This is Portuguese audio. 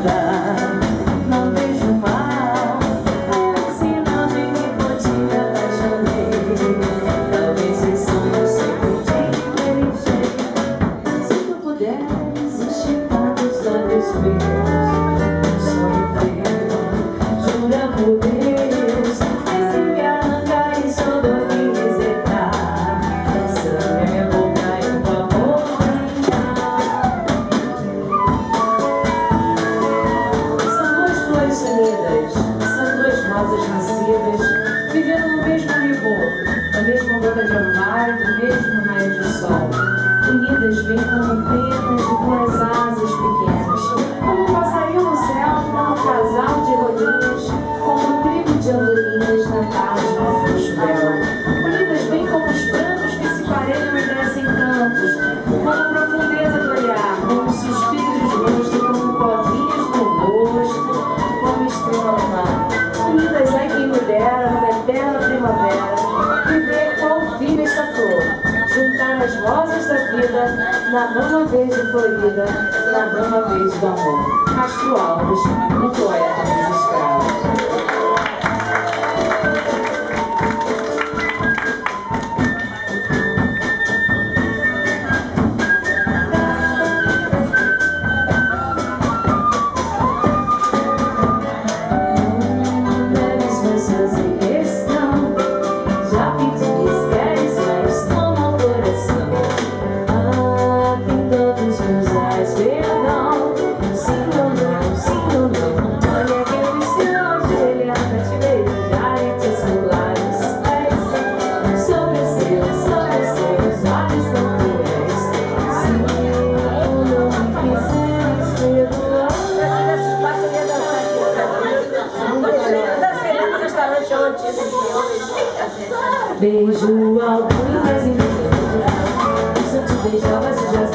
mudar. Não vejo mal, ensinando em que por ti me apaixonei. Talvez esse sonho sempre te inteligente. Se tu puderes esticar os olhos meus, sonho teu, jura por Deus, esse me arrancar e só dor me resetar. Essa minha boca e o amor brincar. São duas flores unidas, são duas rosas nascidas, vivendo no mesmo rigor, na mesma gota de orvalho, no mesmo raio de sol. Unidas bem como penas de duas asas pequenas, como um passarinho no céu, como um casal de rolinhas, como um trigo de andorinhas na tarde no frouxo véu. Unidas bem como os pratos que se parelham e descem cantos, como a profundeza do olhar, como um suspiro de desgosto, como covinhas no rosto, como estrela no mar. Unidas, ai quem me dera, numa eterna primavera, viver qual vive esta flor. Juntar as rosas da vida na rama verde florida, na rama verde do amor. Castro Alves, um poeta dos escravos. Breves pensões em questão, já pedi esquece, mas não ao coração. Ah, pintando os meus olhos, perdão. Sim ou não, olha que eu disse hoje, ele é cativeiro, já em teus lábios. Sobre seus olhos tão cruéis. Sim ou não me quiseres perdoar. Beijo alguém mais invisível. Se eu te beijava, se já